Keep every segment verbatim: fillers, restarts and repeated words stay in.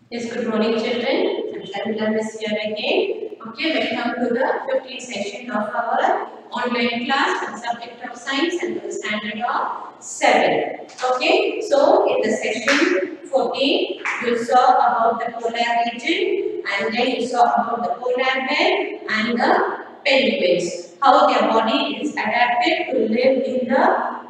Yes, good morning, children. I'm Shamila Miss here again. Okay, welcome to the fifteenth session of our online class on the subject of science and the standard of seven. Okay, so in the session fourteen, you saw about the polar region, and then you saw about the polar bear and the penguins. How their body is adapted to live in the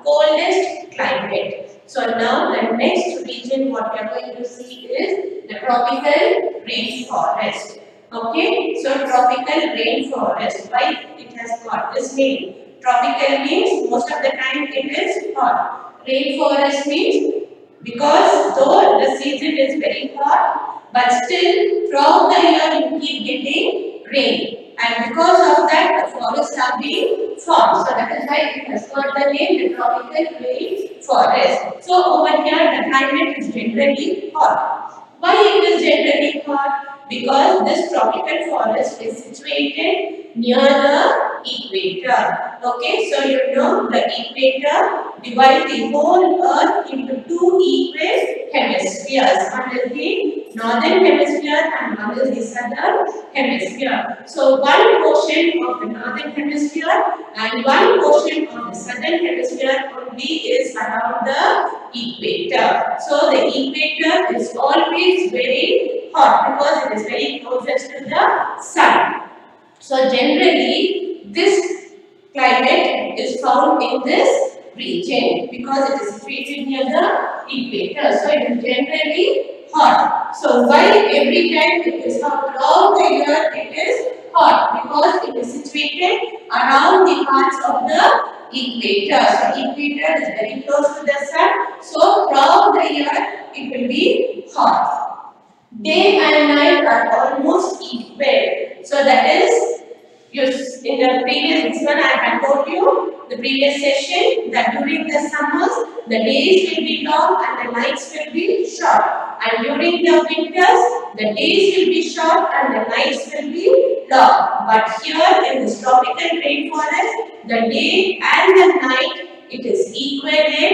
coldest climate. So now the next region what we are going to see is the tropical rainforest. Okay, so tropical rainforest, why it has got this name? Tropical means most of the time it is hot. Rainforest means because though the season is very hot, but still throughout the year you keep getting rain. And because of that, the forests are being formed. So that is why it has got the name the tropical rain forest. So over here the climate is generally hot. Why it is generally hot? Because this tropical forest is situated near the equator. Okay, so you know the equator divides the whole earth into two equal hemispheres. One is the northern hemisphere and one is the southern hemisphere. So one portion of the northern hemisphere and one portion of the southern hemisphere only is around the equator. So the equator is always very hot because it is very closest to the sun. So generally this climate is found in this region because it is situated near the equator. So it is generally hot. So why every time it is hot? Throughout the year it is hot because it is situated around the parts of the equator. So equator is very close to the sun. So throughout the year it will be hot. Day and night are almost equal. So that is, you, in the previous one I had told you, the previous session, that during the summers, the days will be long and the nights will be short. And during the winters, the days will be short and the nights will be long. But here in this tropical rainforest, the day and the night, it is equal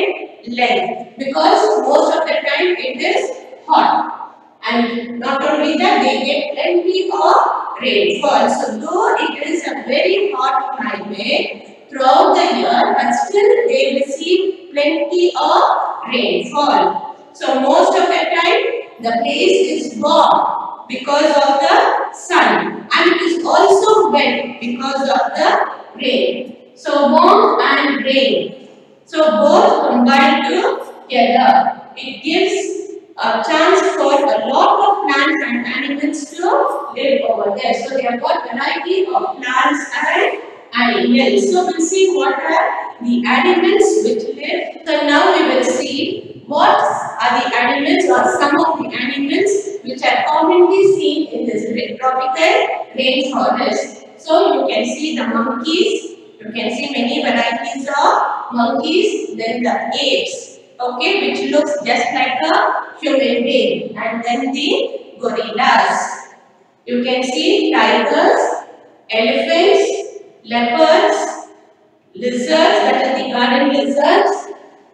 in length. Because most of the time it is hot. And not only that, they get plenty of rainfall. So though it is a very hot climate throughout the year, but still they receive plenty of rainfall. So most of the time the place is warm because of the sun, and it is also wet because of the rain. So warm and rain. So both combined together, it gives a chance for a lot of plants and animals to live over there. So they have got variety of plants and animals. So we'll see what are the animals which live. So now we will see what are the animals or some of the animals which are commonly seen in this tropical rainforest. So you can see the monkeys. You can see many varieties of monkeys. Then the apes. Okay, which looks just like a human being, and then the gorillas. You can see tigers, elephants, leopards, lizards, that is the garden lizards,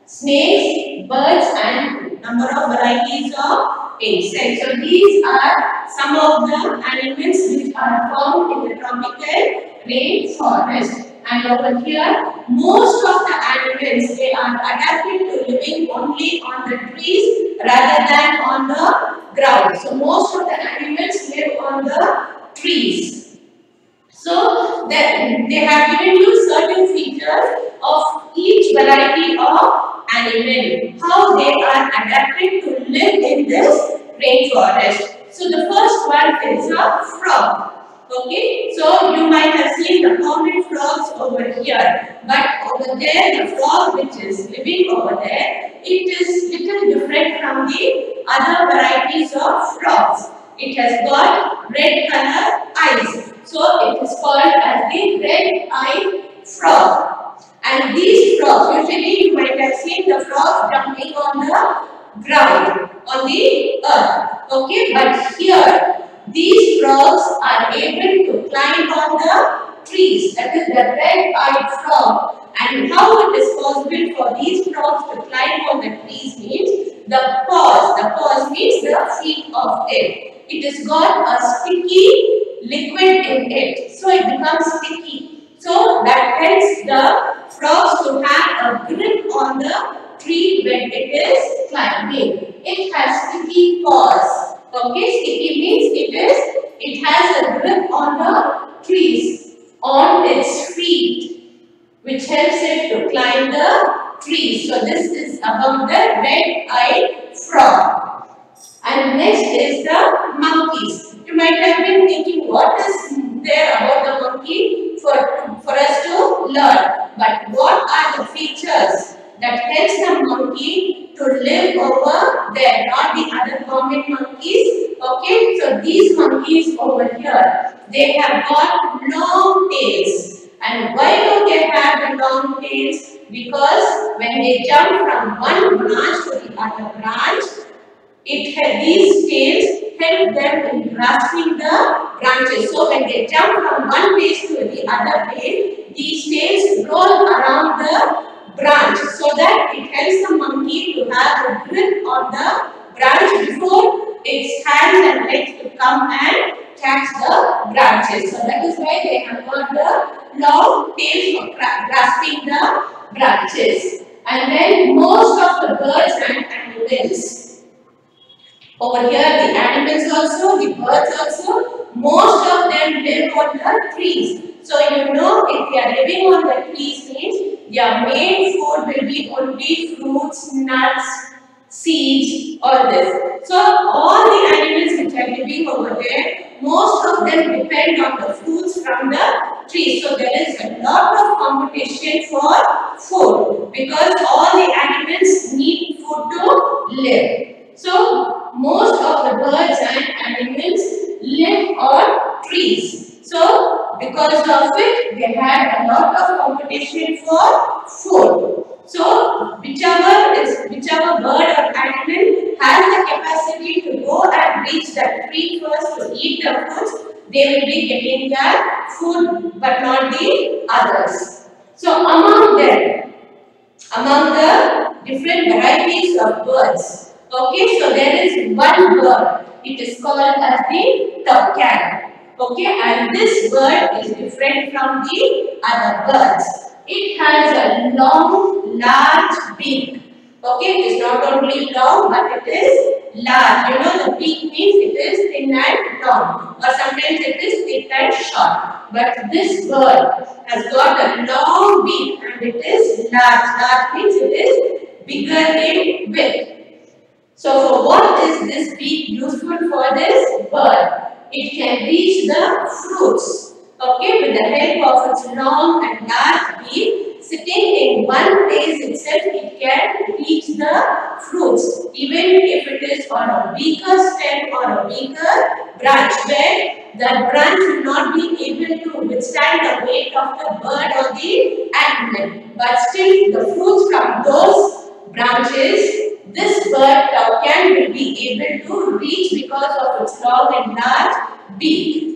snakes, birds, and number of varieties of insects. So these are some of the animals which are found in the tropical rainforest. And over here, most of the animals, they are adapted to living only on the trees rather than on the ground. So most of the animals live on the trees. So then they have given you certain features of each variety of animal, how they are adapted to live in this rainforest. So the first one is a frog. Okay, so you might have seen the common frogs over here, but over there the frog which is living over there, it is little different from the other varieties of frogs. It has got red color eyes, so it is called as the red-eyed frog. And these frogs, usually you might have seen the frogs jumping on the ground, on the earth. Okay, but here these frogs are able to climb on the trees. That is the red-eyed frog. And how it is possible for these frogs to climb on the trees means the paws. The paws means the feet of it. It has got a sticky liquid in it. So it becomes sticky. So that helps the frogs to have a grip on the tree when it is climbing. It has sticky paws. Okay, sticky means it is, it has a grip on the trees, on its feet, which helps it to climb the trees. So this is about the red-eyed frog. And next is the monkeys. You might have been thinking, what is there about the monkey for, for us to learn? But what are the features that helps the monkey to live over there, not the other common monkeys? Okay, so these monkeys over here, they have got long tails. And why do they have the long tails? Because when they jump from one branch to the other branch, it had these tails help them in grasping the branches. So when they jump from one place to the other place, these tails roll around the branch so that it helps the monkey to have a grip on the branch before its hands and legs to come and catch the branches. So that is why they have got the long tails for grasping the branches. And then most of the birds and animals. Over here the animals also, the birds also, most of them live on the trees. So you know, if they are living on the trees means their main food will be only fruits, nuts, seeds, all this. So all the animals which are living over there, most of them depend on the fruits from the trees. So there is a lot of competition for food because all the animals need food to live. So most of the birds and animals live on trees. So because of it, they had a lot of competition for food. So whichever is whichever bird or animal has the capacity to go and reach that tree first to eat the fruits, they will be getting their food, but not the others. So among them, among the different varieties of birds, okay, so there is one bird. It is called as the toucan. Okay, and this bird is different from the other birds. It has a long, large beak. Okay, it is not only long, but it is large. You know, the beak means it is thin and long, or sometimes it is thick and short. But this bird has got a long beak and it is large. Large means it is bigger in width. So for what is this beak useful for this bird? It can reach the fruits. Okay, with the help of its long and large beak, sitting in one place itself, it can reach the fruits, even if it is on a weaker stem or a weaker branch, where the branch will not be able to withstand the weight of the bird or the animal. But still, the fruits from those branches, this bird toucan will be able to reach because of its long and large beak.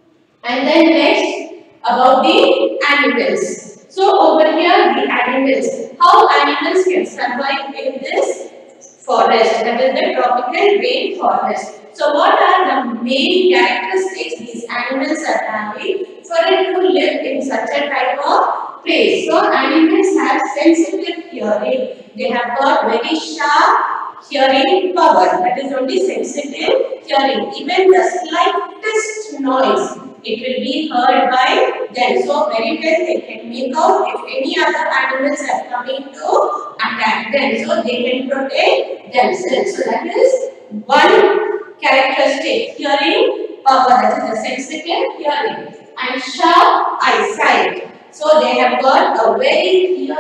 And then next, about the animals. So over here, the animals. How animals can survive in this forest, that is the tropical rainforest. So what are the main characteristics these animals are having for it to live in such a type of place? So animals have sensitive hearing. They have got very sharp hearing power. That is only sensitive hearing. Even the slightest noise, it will be heard by them. So very well they can make out if any other animals are coming to attack them. So they can protect themselves. So that is one characteristic, hearing power, that is the sensitive hearing. And sharp eyesight. So they have got a very clear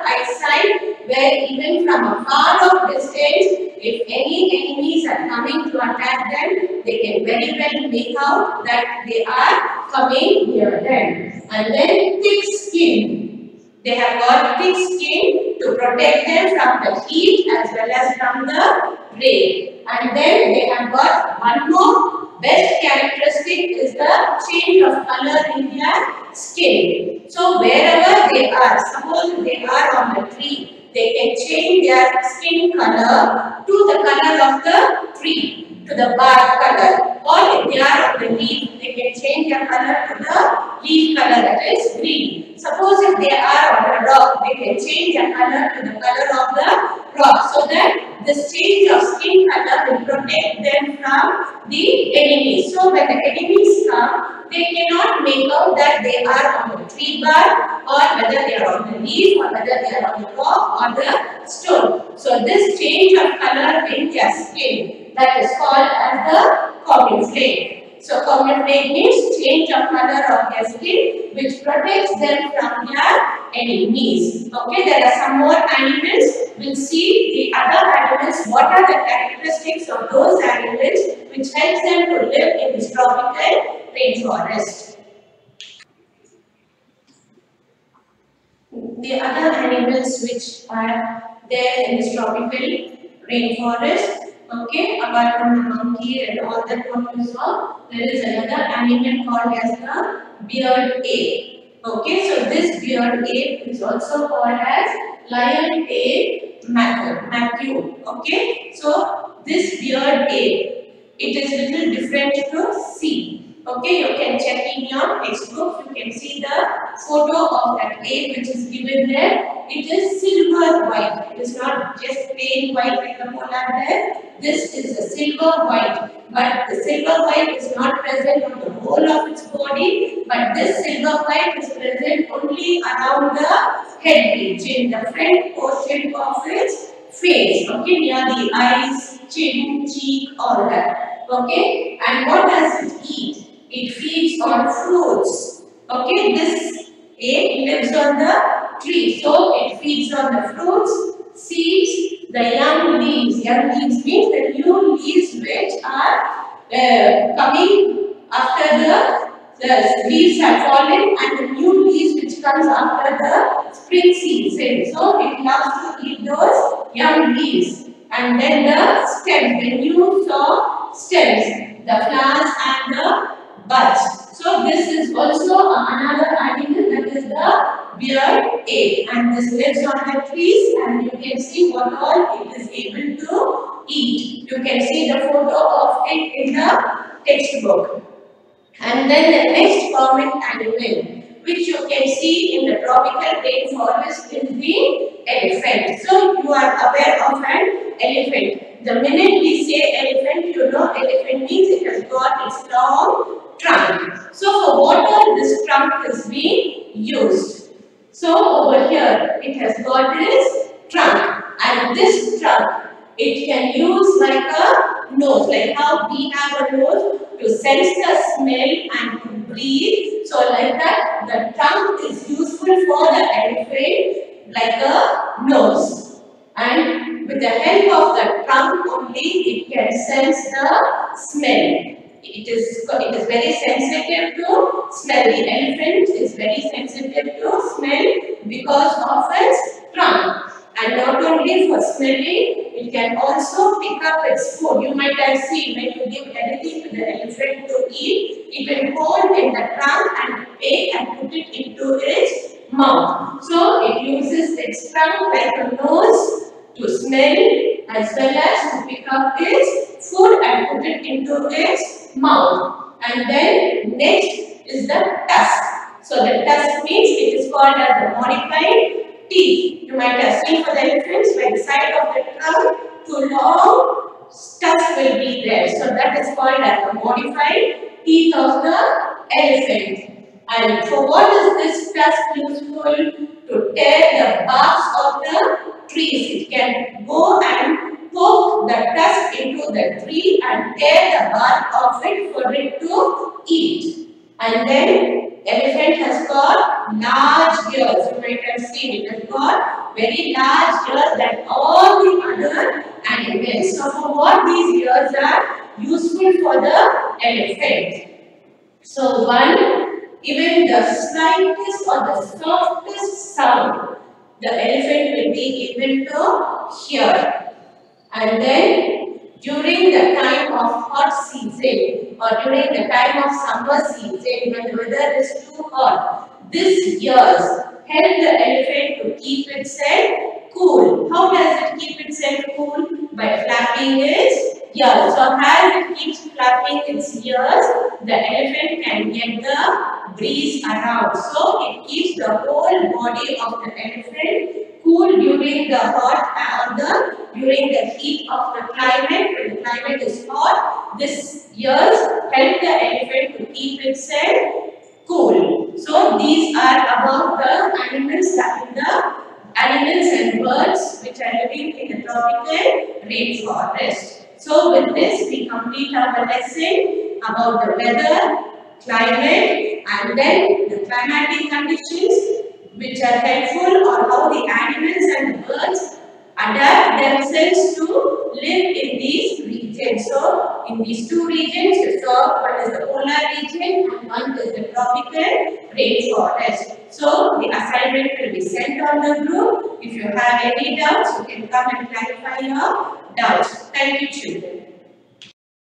eyesight where even from a far off distance, if any enemies are coming to attack them, they can very well make out that they are coming near them. And then thick skin. They have got thick skin to protect them from the heat as well as from the rain. And then they have got one more best characteristic is the change of color in their skin. So wherever they are, suppose they are on a tree they can change their skin color to the color of the tree, to the bark color. Or if they are on the leaf, they can change their color to the leaf color, that is green. Suppose if they are on a rock, they can change their color to the color of the rock, so that this change of skin color will protect them from the enemies. So when the enemies come, they cannot make out that they are on the tree bark, or whether they are on the leaf, or whether they are on the rock or the stone. So this change of color in their skin, that is called as the camouflage. So camouflage means change of color of their skin, which protects them from their enemies. Okay, there are some more animals. We'll see the other animals. What are the characteristics of those animals which helps them to live in this tropical rainforest? The other animals which are there in this tropical rainforest, okay, apart from the monkey and all that what you saw, there is another animal called as the beard ape. Okay, so this beard ape is also called as lion ape Matthew. Okay, so this beard ape, it is little different to see. Okay, you can check in your textbook. You can see the photo of that ape which is given there. It is silver white. It is not just plain white like the polar bear. This is a silver white. But the silver white is not present on the whole of its body. But this silver white is present only around the head region, the front portion of its face. Okay, near the eyes, chin, cheek, all that. Okay, and what does it eat? It feeds on fruits. Okay, this ape lives on the tree, so it feeds on the fruits, seeds, the young leaves. Young leaves means the new leaves which are uh, coming after the, the leaves have fallen, and the new leaves which comes after the spring season. So it loves to eat those young leaves. And then the stems, the new soft stems, the flowers and the buds. So this is also another animal, that is the beard ape, and this lives on the trees, and you can see what all it is able to eat. You can see the photo of it in the textbook. And then the next common animal which you can see in the tropical rainforest is the elephant. So you are aware of an elephant. The minute we say elephant, you know elephant means it has got its long trunk. So for what all this trunk is being used? So over here it has got this trunk, and this trunk it can use like a nose, like how we have a nose to sense the smell and to breathe. So like that, the trunk is useful for the elephant like a nose, and with the help of the trunk only it can sense the smell. It is, it is very sensitive to smell. The elephant is very sensitive to smell because of its trunk. And not only for smelling, it can also pick up its food. You might have seen when you give anything to the elephant to eat, it will hold in the trunk and take and put it into its mouth. So it uses its trunk like a nose to smell as well as to pick up its food and put it into its mouth. And then next is the tusk. So the tusk means it is called as the modified teeth. You might have seen for the elephants, by the side of the trunk, two long tusk will be there. So that is called as the modified teeth of the elephant. And for what is this tusk useful? To tear the barks of the trees. It can go and poke the tusk into the tree and tear the bark of it for it to eat. And then elephant has got large ears. You might have seen it has got very large ears than all the other animals. So for what these ears are useful for the elephant. So one, even the slightest or the softest sound, the elephant will be able to hear. And then during the time of hot season or during the time of summer season when the weather is too hot, these ears help the elephant to keep itself cool. How does it keep itself cool? By flapping its ears. So as it keeps flapping its ears, the elephant can get the breeze around. So it keeps the whole body of the elephant cool during the hot or the during the heat of the climate. When the climate is hot, this ears help the elephant to keep itself cool. So these are about the animals that in the animals and birds which are living in the tropical rainforest. So with this we complete our lesson about the weather, climate, and then the climatic conditions which are helpful, or how the animals and the birds adapt themselves to live in these regions. So in these two regions you saw one is the polar region and one is the tropical rainforest. So the assignment will be sent on the group. If you have any doubts, you can come and clarify your doubts. Thank you, children.